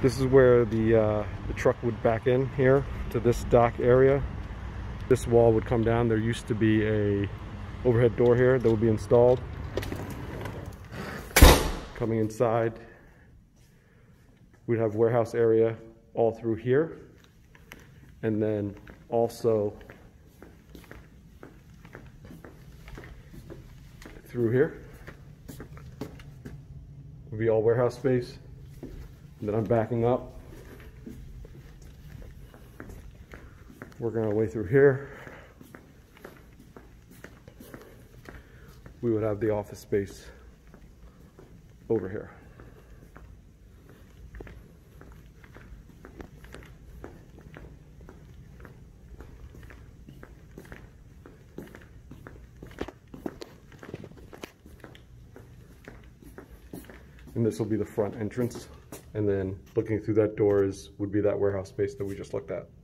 This is where the truck would back in here to this dock area. This wall would come down. There used to be a overhead door here that would be installed. Coming inside, we'd have warehouse area all through here, and then also through here would be all warehouse space. And then I'm backing up, working our way through here. We would have the office space over here. And this will be the front entrance. And then looking through that doors would be that warehouse space that we just looked at.